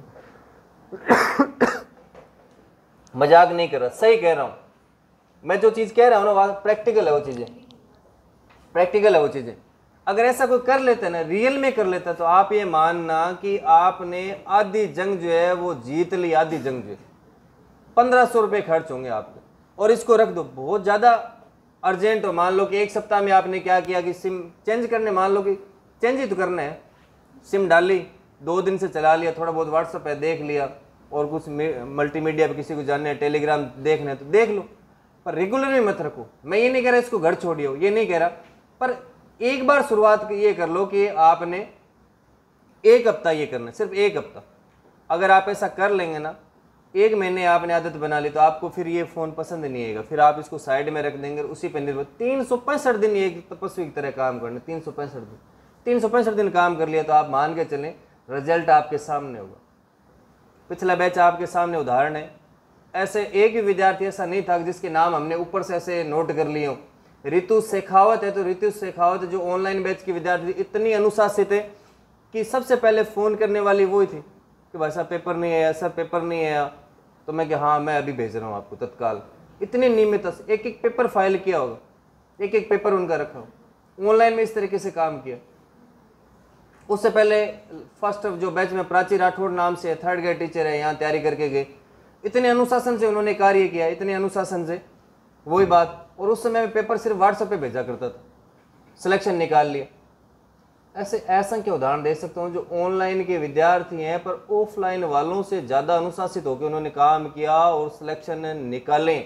मजाक नहीं कर रहा, सही कह रहा हूँ मैं। जो चीज़ कह रहा हूँ ना वहाँ प्रैक्टिकल है, वो चीज़ें प्रैक्टिकल है वो चीज़ें। अगर ऐसा कोई कर लेता है ना, रियल में कर लेता है, तो आप ये मानना कि आपने आधी जंग जो है वो जीत ली। आधी जंग जो है पंद्रह सौ रुपये खर्च होंगे आपके। और इसको रख दो, बहुत ज़्यादा अर्जेंट हो, मान लो कि एक सप्ताह में आपने क्या किया कि सिम चेंज करने, मान लो कि चेंज ही तो करना है, सिम डाली, दो दिन से चला लिया, थोड़ा बहुत व्हाट्सएप पे देख लिया और कुछ मल्टीमीडिया पे किसी को जानना है, टेलीग्राम देखना है तो देख लो, पर रेगुलर में मत रखो। मैं ये नहीं कह रहा इसको घर छोड़िए, ये नहीं कह रहा, पर एक बार शुरुआत ये कर लो कि आपने एक हफ्ता ये करना है, सिर्फ एक हफ्ता। अगर आप ऐसा कर लेंगे ना, एक महीने आपने आदत बना ली, तो आपको फिर ये फ़ोन पसंद नहीं आएगा, फिर आप इसको साइड में रख देंगे, उसी पर निर्भर। तीन सौ पैंसठ दिन एक तपस्वी की तरह काम करना, तीन सौ पैंसठ दिन तीन सौ पैंसठ दिन काम कर लिया तो आप मान के चलें रिजल्ट आपके सामने होगा। पिछला बैच आपके सामने उदाहरण है। ऐसे एक भी विद्यार्थी ऐसा नहीं था जिसके नाम हमने ऊपर से ऐसे नोट कर लिए हो रितु शेखावत है, तो रितु शेखावत जो ऑनलाइन बैच की विद्यार्थी इतनी अनुशासित है कि सबसे पहले फ़ोन करने वाली वो ही थी कि भाई साहब पेपर नहीं आया, सर पेपर नहीं आया, तो मैं कि हाँ मैं अभी भेज रहा हूँ आपको तत्काल। इतनी नियमित, एक एक पेपर फाइल किया होगा, एक एक पेपर उनका रखा हो, ऑनलाइन में इस तरीके से काम किया। उससे पहले फर्स्ट जो बैच में प्राची राठौड़ नाम से थर्ड ग्रेड टीचर है, यहाँ तैयारी करके गए, इतने अनुशासन से उन्होंने कार्य किया, इतने अनुशासन से, वही बात। और उस समय में पेपर सिर्फ व्हाट्सएप पे भेजा करता था, सिलेक्शन निकाल लिया। ऐसे असंख्य उदाहरण दे सकता हूँ जो ऑनलाइन के विद्यार्थी हैं पर ऑफलाइन वालों से ज़्यादा अनुशासित होकर उन्होंने काम किया और सिलेक्शन निकालें।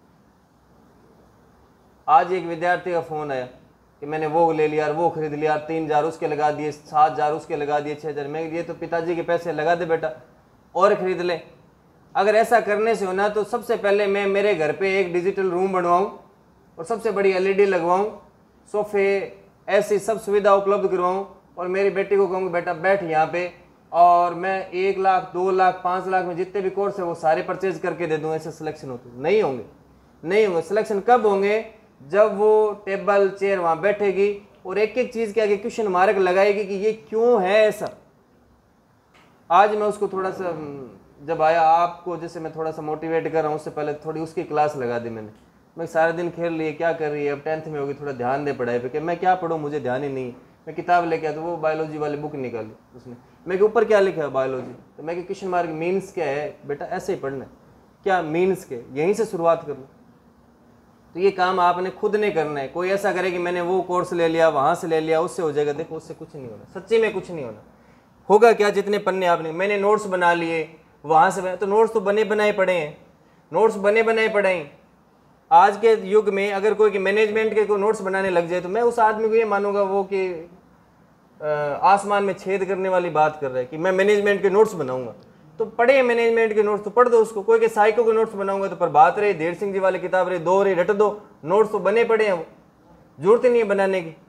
आज एक विद्यार्थी का फ़ोन आया कि मैंने वो ले लिया, वो खरीद लिया, तीन हज़ार उसके लगा दिए, सात हज़ार उसके लगा दिए, छः हज़ार मैं, ये तो पिताजी के पैसे लगा दे बेटा और खरीद ले। अगर ऐसा करने से होना तो सबसे पहले मैं मेरे घर पे एक डिजिटल रूम बनवाऊं और सबसे बड़ी एलईडी लगवाऊं, सोफे, ऐसी सब सुविधा उपलब्ध करवाऊं और मेरी बेटी को कहूँगा बेटा बैठ यहाँ पे, और मैं एक लाख दो लाख पाँच लाख में जितने भी कोर्स है वो सारे परचेज करके दे दूँ। ऐसे सिलेक्शन होते नहीं होंगे, नहीं होंगे। सिलेक्शन कब होंगे? जब वो टेबल चेयर वहाँ बैठेगी और एक एक चीज़ के आगे क्वेश्चन मार्क लगाएगी कि ये क्यों है ऐसा। आज मैं उसको थोड़ा सा, जब आया आपको जैसे मैं थोड़ा सा मोटिवेट कर रहा हूँ, उससे पहले थोड़ी उसकी क्लास लगा दी मैंने। मैं सारा दिन खेल रही है, क्या कर रही है, अब टेंथ में होगी, थोड़ा ध्यान दे पढ़ाई पे। कि मैं क्या पढ़ूँ, मुझे ध्यान ही नहीं। मैं किताब लेके आया तो वो बायोलॉजी वाली बुक निकाली, उसने मैं के ऊपर क्या लिखा है बायोलॉजी, तो मैं क्वेश्चन मार्क मीन्स क्या है बेटा, ऐसे ही पढ़ना है, क्या मीन्स के, यहीं से शुरुआत कर लो। तो ये काम आपने खुद नहीं करना है। कोई ऐसा करे कि मैंने वो कोर्स ले लिया, वहाँ से ले लिया, उससे हो जाएगा, देखो उससे कुछ नहीं होना, सच्ची में कुछ नहीं होना। होगा क्या, जितने पन्ने आपने, मैंने नोट्स बना लिए वहाँ से, तो नोट्स तो बने बनाए पड़े हैं, नोट्स बने बनाए पड़े हैं। आज के युग में अगर कोई मैनेजमेंट के कोई नोट्स बनाने लग जाए तो मैं उस आदमी को ये मानूंगा वो कि आसमान में छेद करने वाली बात कर रहा है कि मैं मैनेजमेंट के नोट्स बनाऊंगा। तो पढ़े मैनेजमेंट के नोट्स तो पढ़ दो उसको। कोई के साइको के नोट्स बनाऊंगा तो पर बात रही देर सिंह जी वाली किताब रही, दो रही, रट दो, नोट्स तो बने पड़े हैं, वो जरूरत ही नहीं है बनाने की।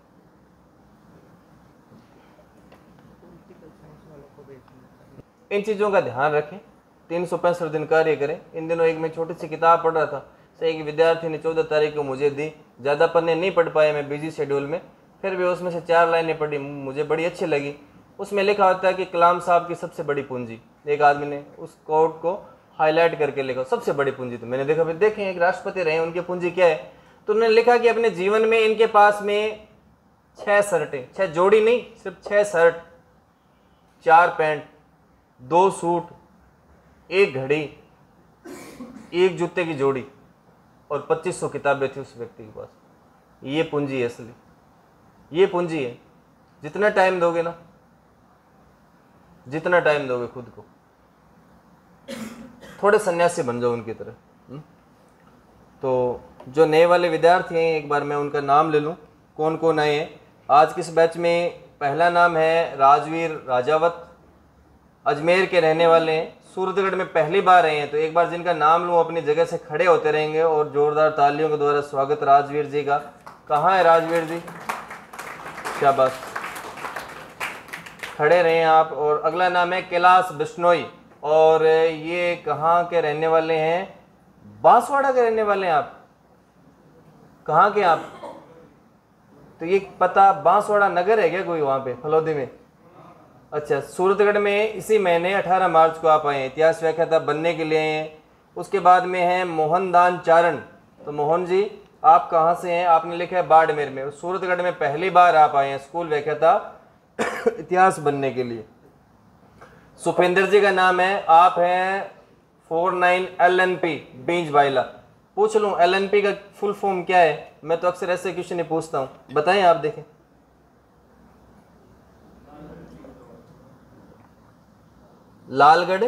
इन चीज़ों का ध्यान रखें, तीन सौ पैंसठ दिन कार्य करें। इन दिनों एक मैं छोटी सी किताब पढ़ रहा था, एक विद्यार्थी ने चौदह तारीख को मुझे दी, ज़्यादा पन्ने नहीं पढ़ पाए मैं बिजी शेड्यूल में, फिर भी उसमें से चार लाइनें पढ़ी, मुझे बड़ी अच्छी लगी। उसमें लिखा होता है कि कलाम साहब की सबसे बड़ी पूंजी, एक आदमी ने उस कोट को हाईलाइट करके लिखा सबसे बड़ी पूंजी। तो मैंने देखा, फिर देखें एक राष्ट्रपति रहे, उनकी पूंजी क्या है, तो उन्होंने लिखा कि अपने जीवन में इनके पास में छः शर्टें, छः जोड़ी नहीं, सिर्फ छः शर्ट, चार पैंट, दो सूट, एक घड़ी, एक जूते की जोड़ी और पच्चीस सौ किताबें थी उस व्यक्ति के पास। ये पूंजी है असली, ये पूंजी है। जितना टाइम दोगे ना, जितना टाइम दोगे खुद को, थोड़े सन्यासी बन जाओ उनकी तरह। हुँ? तो जो नए वाले विद्यार्थी हैं एक बार मैं उनका नाम ले लूँ, कौन कौन आए हैं आज किस बैच में। पहला नाम है राजवीर राजावत, अजमेर के रहने वाले हैं, सूरतगढ़ में पहली बार आए हैं। तो एक बार जिनका नाम लूँ अपनी जगह से खड़े होते रहेंगे और जोरदार तालियों के द्वारा स्वागत राजवीर जी का। कहाँ है राजवीर जी, शाबाश, खड़े रहें आप। और अगला नाम है कैलाश बिश्नोई, और ये कहाँ के रहने वाले हैं, बांसवाड़ा के रहने वाले हैं आप। कहाँ के आप, तो ये पता बांसवाड़ा नगर है क्या कोई वहाँ पे फलौदी में? अच्छा, सूरतगढ़ में इसी महीने अठारह मार्च को आप आए हैं, इतिहास व्याख्याता बनने के लिए हैं। उसके बाद में है मोहन दान चारण, तो मोहन जी आप कहाँ से हैं? आपने लिखा है बाड़मेर में। सूरतगढ़ में पहली बार आप आए हैं स्कूल व्याख्याता इतिहास बनने के लिए। सुपेंद्र जी का नाम है, आप हैं four nine L N P बीज बाइला। पूछ लूँ एल एन पी का फुल फॉर्म क्या है? मैं तो अक्सर ऐसे क्वेश्चन ही पूछता हूँ, बताएं आप। देखें, लालगढ़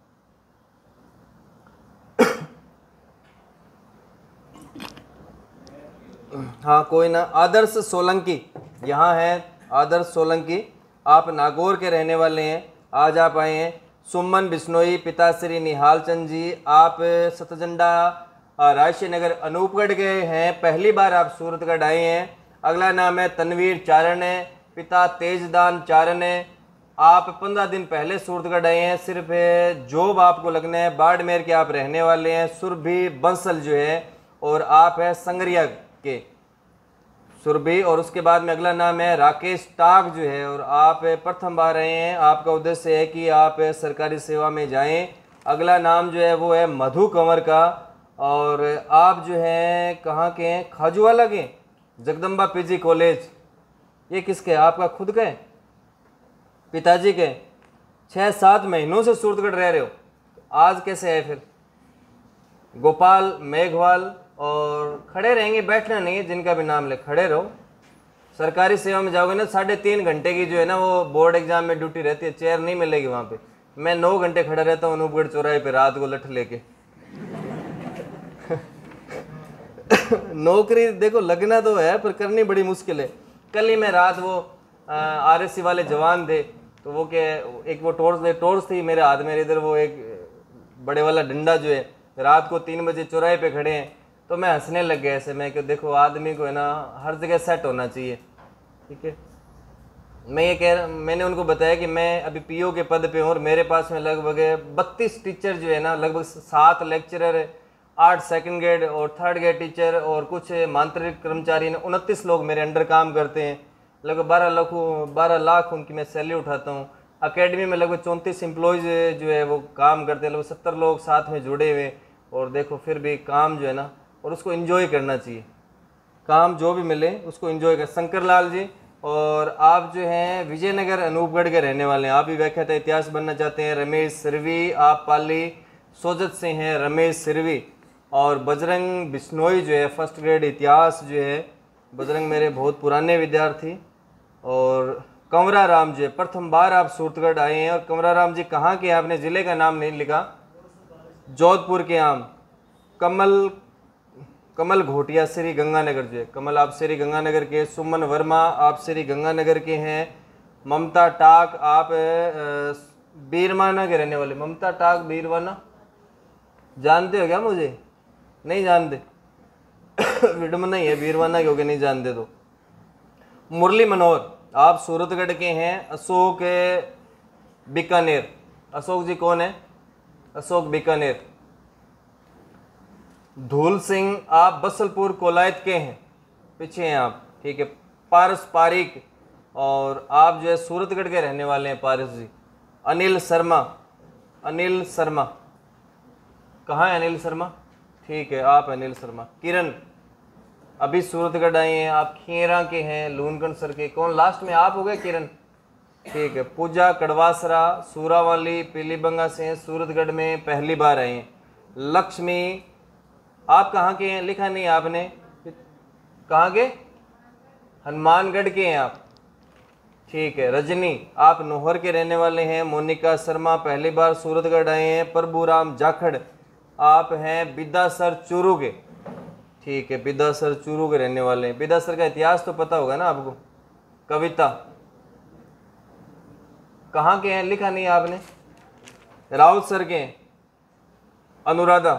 हाँ कोई ना, आदर्श सोलंकी, यहाँ है आदर्श सोलंकी, आप नागौर के रहने वाले हैं, आज आप आए हैं। सुमन बिश्नोई, पिता श्री निहाल चंद जी, आप सतजंडा रायशी नगर अनूपगढ़ के हैं, पहली बार आप सूरतगढ़ आए हैं। अगला नाम है तनवीर चारण है, पिता तेजदान चारण है, आप पंद्रह दिन पहले सूरतगढ़ आए हैं। सिर्फ जॉब आपको लगना है, बाड़मेर के आप रहने वाले हैं। सुरभि बंसल जो है, और आप है संगरिया के। सुरभि। और उसके बाद में अगला नाम है राकेश टाक जो है, और आप प्रथम बार रहे हैं, आपका उद्देश्य है कि आप सरकारी सेवा में जाएं। अगला नाम जो है वो है मधु कंवर का, और आप जो हैं कहाँ के हैं, खाजूवाला के, जगदम्बा पीजी कॉलेज। ये किसके, आपका खुद के पिताजी के? छः सात महीनों से सूरतगढ़ रह रहे हो, आज कैसे आए फिर? गोपाल मेघवाल, और खड़े रहेंगे, बैठना नहीं है, जिनका भी नाम ले खड़े रहो। सरकारी सेवा में जाओगे ना, साढ़े तीन घंटे की जो है ना वो बोर्ड एग्जाम में ड्यूटी रहती है, चेयर नहीं मिलेगी वहाँ पे। मैं नौ घंटे खड़ा रहता हूँ अनूपगढ़ चौराहे पे रात को लठ लेके। नौकरी देखो लगना तो है पर करनी बड़ी मुश्किल है। कल ही मैं रात वो आर एस सी वाले जवान थे, तो वो क्या एक वो टॉर्च टॉर्च थी मेरे हाथ में, इधर वो एक बड़े वाला डंडा जो है, रात को तीन बजे चौराहे पे खड़े हैं, तो मैं हंसने लग गया ऐसे। मैं कि देखो आदमी को है ना हर जगह सेट होना चाहिए, ठीक है। मैं ये कह रहा, मैंने उनको बताया कि मैं अभी पीओ के पद पे हूँ और मेरे पास में लगभग बत्तीस टीचर जो है ना, लगभग सात लेक्चरर, आठ सेकंड ग्रेड और थर्ड ग्रेड टीचर और कुछ मांत्रिक कर्मचारी, उनतीस लोग मेरे अंडर काम करते हैं। लगभग बारह लाख बारह लाख उनकी मैं सैलरी उठाता हूँ। अकेडमी में लगभग चौंतीस एम्प्लॉयज़ जो है वो काम करते हैं, लगभग सत्तर लोग साथ में जुड़े हुए। और देखो फिर भी काम जो है ना, और उसको एंजॉय करना चाहिए, काम जो भी मिले उसको एंजॉय कर। शंकर लाल जी, और आप जो हैं विजयनगर अनूपगढ़ के रहने वाले हैं, आप भी व्याख्याता इतिहास बनना चाहते हैं। रमेश सिरवी, आप पाली सोजत से हैं, रमेश सिरवी। और बजरंग बिश्नोई जो है फर्स्ट ग्रेड इतिहास जो है, बजरंग मेरे बहुत पुराने विद्यार्थी। और कंवरा राम जो है प्रथम बार आप सूरतगढ़ आए हैं। और कंवरा राम जी कहाँ के, आपने ज़िले का नाम नहीं लिखा, जोधपुर के आम। कमल कमल घोटिया श्री गंगानगर जो है, कमल आप श्री गंगानगर के। सुमन वर्मा आप श्री गंगानगर के हैं। ममता टाक आप बीरवाना के रहने वाले। ममता टाक बीरवाना जानते हो क्या? मुझे नहीं जानते, विडम्बना ही है, बीरवाना के हो गए नहीं जानते तो। मुरली मनोहर आप सूरतगढ़ के हैं। अशोक बीकानेर, अशोक जी कौन है? अशोक बीकानेर। धूल सिंह आप बसलपुर कोलायत के हैं, पीछे हैं आप, ठीक है। पारस पारिक, और आप जो है सूरतगढ़ के रहने वाले हैं पारस जी। अनिल शर्मा, अनिल शर्मा कहाँ है अनिल शर्मा? ठीक है, आप अनिल शर्मा। किरण अभी सूरतगढ़ आए हैं, आप खेरा के हैं, लूनगंज सर के। कौन लास्ट में आप हो गए? किरण, ठीक है। पूजा कड़वासरा सूरावाली पीलीबंगा से हैं, सूरतगढ़ में पहली बार आए हैं। लक्ष्मी आप कहाँ के हैं? लिखा नहीं आपने, कहाँ के? हनुमानगढ़ के हैं आप, ठीक है। रजनी आप नोहर के रहने वाले हैं। मोनिका शर्मा पहली बार सूरतगढ़ आए हैं। प्रभुराम जाखड़ आप हैं बिदासर चूरू के, ठीक है। बिदासर चूरू के रहने वाले हैं। बिदासर का इतिहास तो पता होगा ना आपको। कविता कहाँ के हैं? लिखा नहीं आपने। राउत सर के हैं। अनुराधा,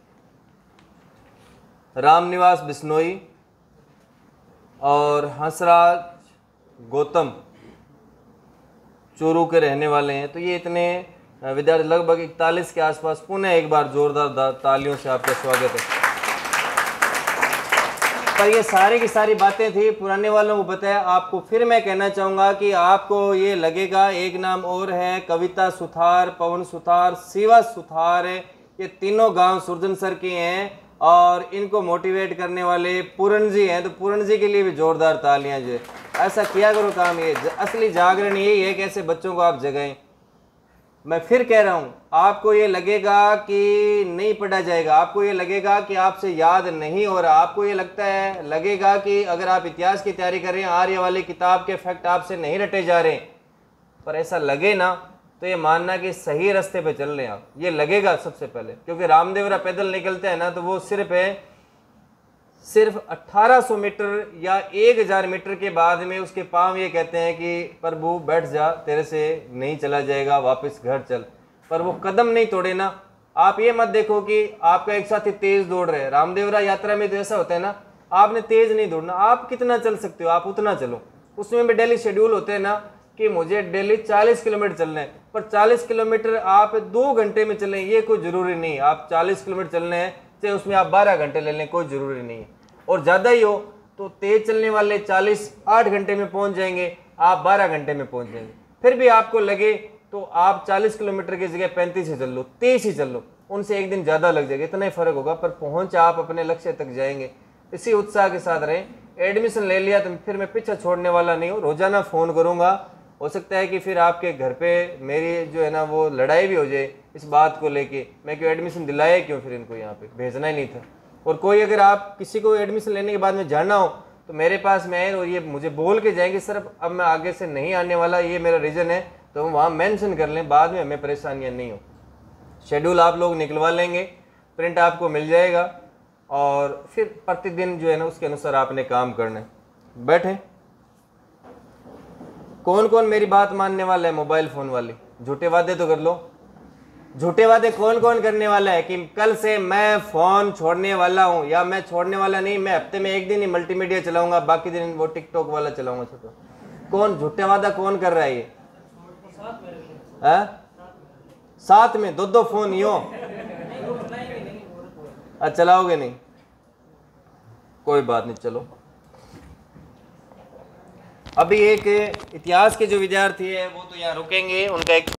रामनिवास बिश्नोई, और हंसराज गौतम चूरू के रहने वाले हैं। तो ये इतने विद्यार्थी लगभग इकतालीस के आसपास। पुनः एक बार जोरदार तालियों से आपका स्वागत है। पर ये सारी की सारी बातें थी, पुराने वालों को बताया। आपको फिर मैं कहना चाहूँगा कि आपको ये लगेगा एक नाम और है, कविता सुथार, पवन सुथार, शिवा सुथार, ये तीनों गांव सुरजन सर के हैं। और इनको मोटिवेट करने वाले पूरण जी हैं, तो पूरण जी के लिए भी जोरदार तालियां। जो ऐसा किया करो काम, ये असली जागरण यही है कि ऐसे बच्चों को आप जगाएं। मैं फिर कह रहा हूँ, आपको ये लगेगा कि नहीं पढ़ा जाएगा, आपको ये लगेगा कि आपसे याद नहीं हो रहा, आपको ये लगता है लगेगा कि अगर आप इतिहास की तैयारी कर रहे हैं, आर्य वाली किताब के फैक्ट आपसे नहीं रटे जा रहे, पर ऐसा लगे ना तो ये मानना कि सही रास्ते पे चल रहे हैं आप, ये लगेगा सबसे पहले। क्योंकि रामदेवरा पैदल निकलते हैं ना, तो वो सिर्फ है सिर्फ अठारह सौ मीटर या एक हज़ार मीटर के बाद में उसके पांव ये कहते हैं कि प्रभु बैठ जा, तेरे से नहीं चला जाएगा, वापस घर चल। पर वो कदम नहीं तोड़े ना। आप ये मत देखो कि आपका एक साथी तेज दौड़ रहे हैं। रामदेवरा यात्रा में तो ऐसा होता है ना, आपने तेज नहीं दौड़ना, आप कितना चल सकते हो आप उतना चलो। उसमें भी डेली शेड्यूल होते हैं ना कि मुझे डेली चालीस किलोमीटर चलना है, पर चालीस किलोमीटर आप दो घंटे में चलें ये कोई ज़रूरी नहीं। आप चालीस किलोमीटर चलने हैं, चाहे उसमें आप बारह घंटे ले लें, कोई ज़रूरी नहीं है। और ज़्यादा ही हो तो तेज चलने वाले चालीस आठ घंटे में पहुंच जाएंगे, आप बारह घंटे में पहुंच जाएंगे। फिर भी आपको लगे तो आप चालीस किलोमीटर की जगह पैंतीस ही चल लो, तीस ही चल लो, उनसे एक दिन ज़्यादा लग जाएगा, इतना ही फर्क होगा, पर पहुंच आप अपने लक्ष्य तक जाएंगे। इसी उत्साह के साथ रहें। एडमिशन ले लिया तो फिर मैं पीछा छोड़ने वाला नहीं हूँ, रोजाना फ़ोन करूँगा। हो सकता है कि फिर आपके घर पे मेरी जो है ना वो लड़ाई भी हो जाए इस बात को लेके, मैं क्यों एडमिशन दिलाया, क्यों फिर इनको यहाँ पे भेजना ही नहीं था। और कोई अगर आप किसी को एडमिशन लेने के बाद में जानना हो तो मेरे पास में आए और ये मुझे बोल के जाएंगे सर अब मैं आगे से नहीं आने वाला, ये मेरा रीज़न है, तो हम वहाँ मेंशन कर लें, बाद में हमें परेशानियाँ नहीं हो। शेड्यूल आप लोग निकलवा लेंगे, प्रिंट आपको मिल जाएगा और फिर प्रतिदिन जो है ना उसके अनुसार आपने काम करना है। बैठे कौन कौन मेरी बात मानने वाला है? मोबाइल फ़ोन वाले झूठे वादे तो कर लो। झूठे वादे कौन कौन करने वाला है कि कल से मैं फ़ोन छोड़ने वाला हूँ, या मैं छोड़ने वाला नहीं, मैं हफ्ते में एक दिन ही मल्टीमीडिया चलाऊंगा, बाकी दिन वो टिकटॉक वाला चलाऊंगा। छोटो कौन झूठे वादा कौन कर रहा है ये? है साथ में दो दो फोन यो अच्छा चलाओगे नहीं, कोई बात नहीं। चलो अभी एक इतिहास के जो विद्यार्थी है वो तो यहाँ रुकेंगे, उनका एक